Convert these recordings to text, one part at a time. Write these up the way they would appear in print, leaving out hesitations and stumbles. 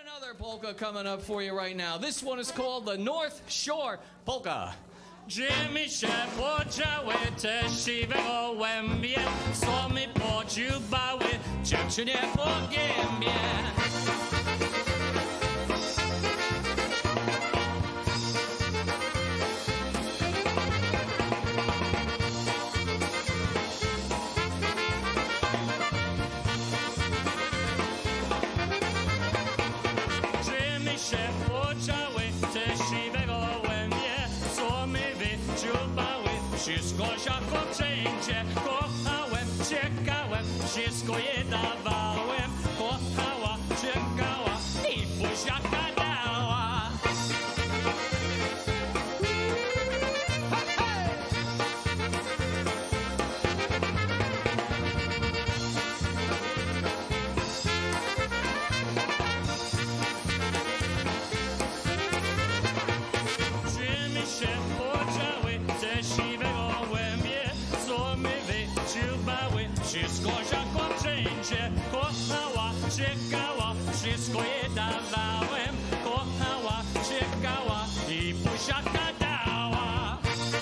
Another polka coming up for you right now. This one is called the North Shore Polka. Jimmy się podziały te siwe gołębie, co mi podziubały, dziewczynie po gębie. Jimmy się podziały te siwe gołębie, co mi wyczuwały, wszystko jako wszędzie. Kochałem, czekałem, wszystko je dawałem. Kochała, czekała i buziaka dała. Jimmy się podziały te siwe gołębie, co mi wyczuwały, wszystko jako wszędzie. Kochała, czekała, wszystko je dawałem. Kochała, czekała i buziaka dała.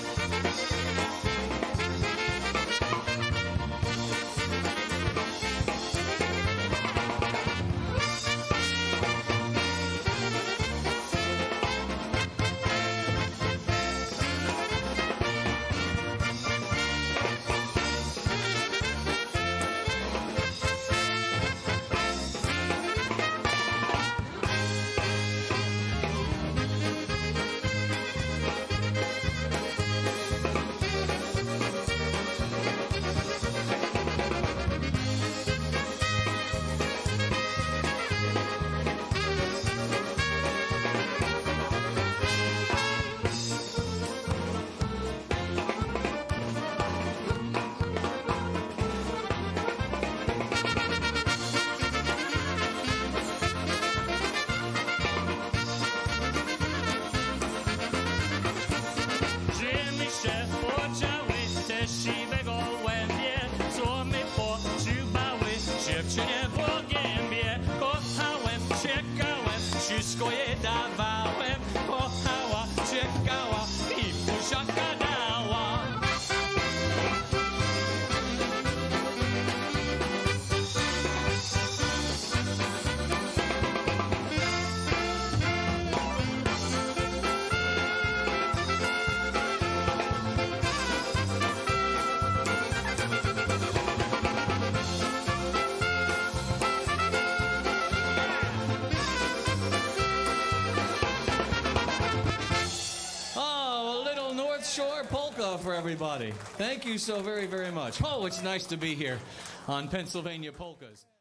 Jimmy się podziały te siwe gołębie, co mi podziubały, dziewczynie po gębie. Kochałem, czekałem, wszystko je dawałem. Kochała, czekała i buziaka dała. Oh, a little North Shore Polka for everybody. Thank you so very, very much. Oh, it's nice to be here on Pennsylvania Polkas.